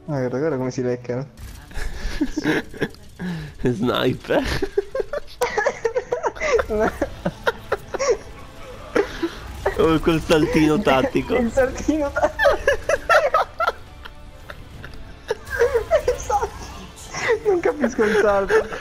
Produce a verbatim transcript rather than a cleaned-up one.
Ah, guarda, guarda come si leccano. Sniper. Oh, quel saltino tattico. Il saltino tattico. Non capisco il salto.